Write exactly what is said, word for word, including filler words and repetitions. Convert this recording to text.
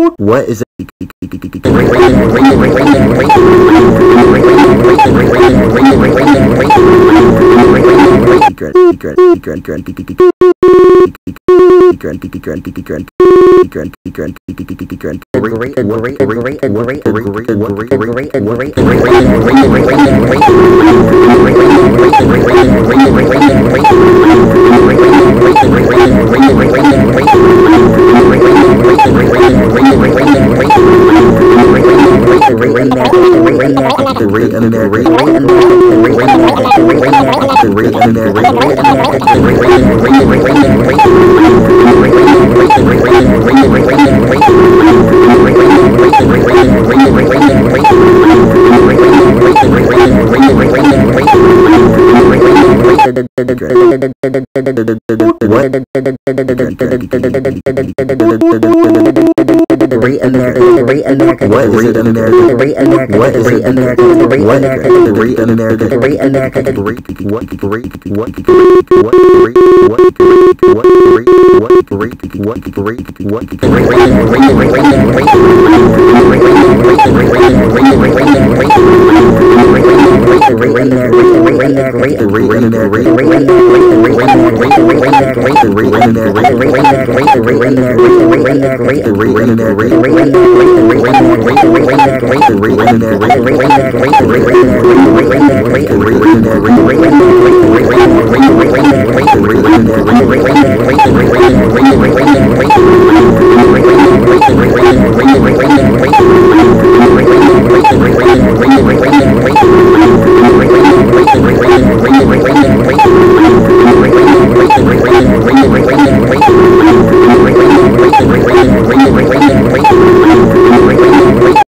What is it? Great America, Great America, what is it in America? Great America, what is it in America? Great America, Great America, Great America, Great what great what great what great what great what great what great what great what great